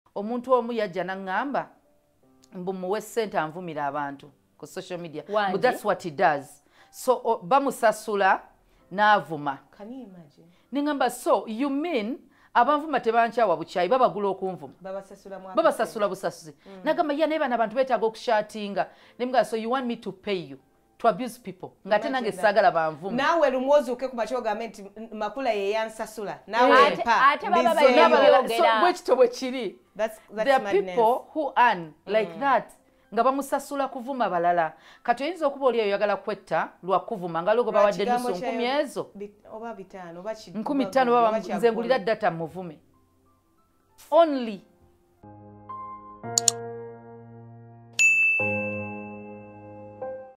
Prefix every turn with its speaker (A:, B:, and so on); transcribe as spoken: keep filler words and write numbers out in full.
A: omuntu omu yajja n'angamba mbu muwe ssente anvumira abantu ku social media. But that's what he does. So uh, bamusasula n'avuma.
B: Can you imagine?
A: Ningamba, so you mean abanvuma tebankyawa bukyayi babagula okunvuma babasasula busasuzi. Mm. Nagamba ya neba nabantu betaaga okushatinga nemga, so you want me to pay you to abuse people ngate nange sagala banvuma
B: nawe lumwozi uke ku macho gavumenti makula ye yansasula nawe
C: pa ate baba bayogera
A: bwekito bwe kiri. There are people who earn like mm. that nga bamusasula kuvuma balala. Kati oyinza okuba oli oyagala kwetta lwa kuvuma nga logo bawadde nusu nkumi ezo
B: oba bitano oba
A: nkumi ttaano baba nze ngulira data muvume only